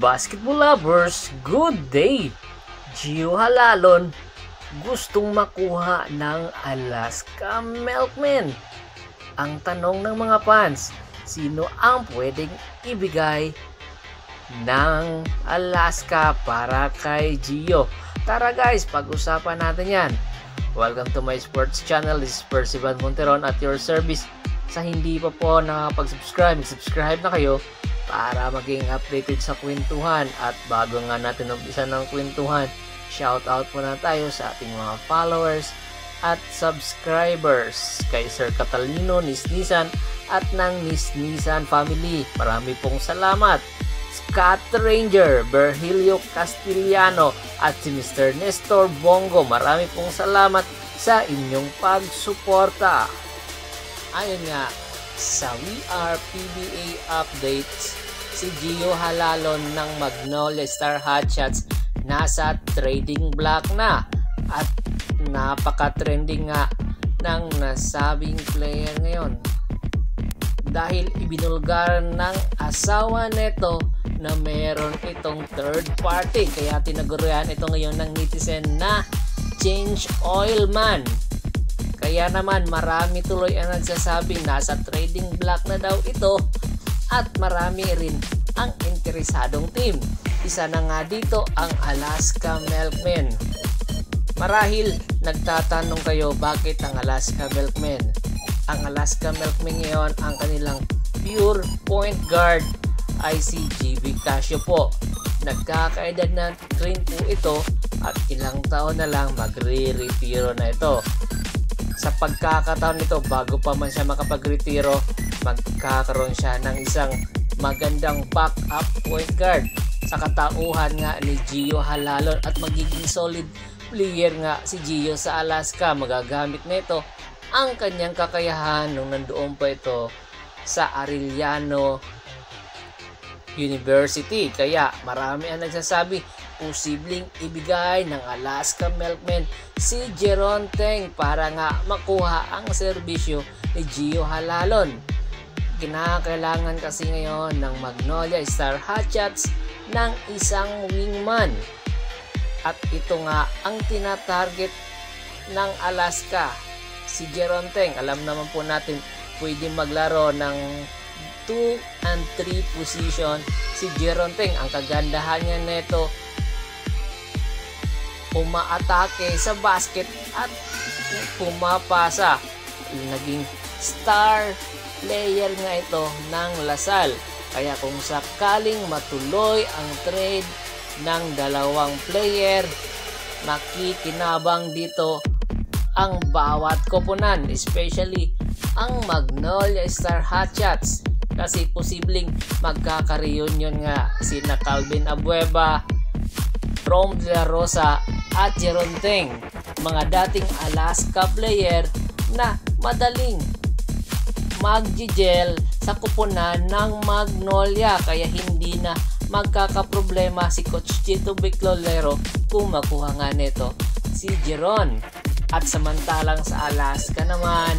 basketball lovers, good day! Gio Halalon gustong makuha ng Alaska Milkmen. Ang tanong ng mga fans, sino ang pwedeng ibigay ng Alaska para kay Gio? Tara guys, pag-usapan natin yan. Welcome to my sports channel. This is Percival Monteron at your service. Sa hindi pa po nakapag-subscribe, subscribe na kayo para maging updated sa kwentuhan. At bago nga natin umpisa ng kwentuhan, shoutout muna tayo sa ating mga followers at subscribers kay Sir Catalino Nisnisan at ng Nisnisan family. Marami pong salamat. Scott Ranger, Virgilio Castillano at si Mr. Nestor Bongo, marami pong salamat sa inyong pagsuporta. Ayun nga, sa PBA updates, si Gio Halalon ng Magnolia Star Hotshots nasa trading block na at napaka-trending nga ng nasabing player ngayon dahil ibinulgar ng asawa neto na meron itong third party, kaya tinagurian ito ngayon ng netizen na change oil man. Kaya naman marami tuloy ang nagsasabing nasa trading block na daw ito at marami rin ang interesadong team. Isa na nga dito ang Alaska Milkmen. Marahil nagtatanong kayo bakit ang Alaska Milkmen? Ang Alaska Milkmen ngayon ang kanilang pure point guard ay si GB Casio po. Nagkakaedad na rin po ito at ilang taon na lang magre-retiro na ito. Sa pagkakataon nito, bago pa man siya makapag-retiro, magkakaroon siya ng isang magandang backup point guard sa katauhan nga ni Gio Halalon at magiging solid player nga si Gio sa Alaska. Magagamit nito ang kanyang kakayahan nung nandoon pa ito sa Arellano University. Kaya marami ang nagsasabi posibleng ibigay ng Alaska Milkmen si Jeron Teng para nga makuha ang serbisyo ni Gio Halalon. Kinakailangan kasi ngayon ng Magnolia Star Hotshots ng isang wingman. At ito nga ang tinatarget ng Alaska. Si Jeron Teng, alam naman po natin pwede maglaro ng 2 and 3 position. Si Jeron Teng, ang kagandahan niya neto, umaatake sa basket at pumapasa. Naging star player nga ito ng Lasal. Kaya kung sakaling matuloy ang trade ng dalawang player, makikinabang dito ang bawat koponan, especially ang Magnolia Star Hotshots. Kasi posibleng magkaka-reunion nga sina Calvin Abueva, Rom De La Rosa at Jeron Teng, mga dating Alaska player na madaling mag-gel sa kuponan ng Magnolia, kaya hindi na magkakaproblema si Coach Chito Biclolero kung makuha nga nito si Jeron. At samantalang sa Alaska naman,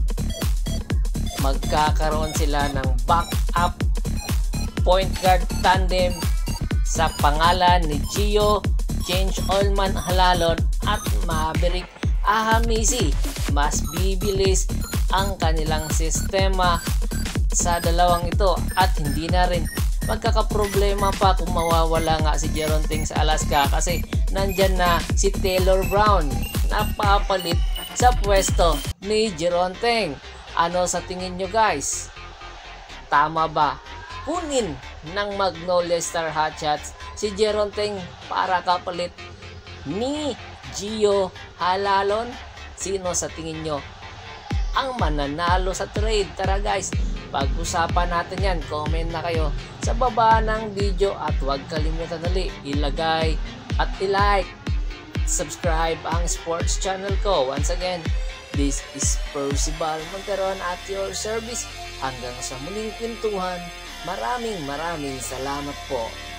magkakaroon sila ng backup point guard tandem sa pangalan ni Gio Change Oilman Halalon at Maverick Ahamisi. Mas bibilis ang kanilang sistema sa dalawang ito at hindi na rin magkakaproblema pa kung mawawala nga si Jeron Teng sa Alaska kasi nandyan na si Taylor Brown na papalit sa pwesto ni Jeron Teng. Ano sa tingin nyo guys? Tama ba kunin ng Magnolia Star Hotshots si Jeron Teng para kapalit ni Gio Halalon? Sino sa tingin nyo ang mananalo sa trade? Tara guys, pag-usapan natin yan. Comment na kayo sa baba ng video at huwag kalimutan dali ilagay at ilike, subscribe ang sports channel ko. Once again, this is Percival Monteron at your service. Hanggang sa muling kwentuhan, maraming salamat po.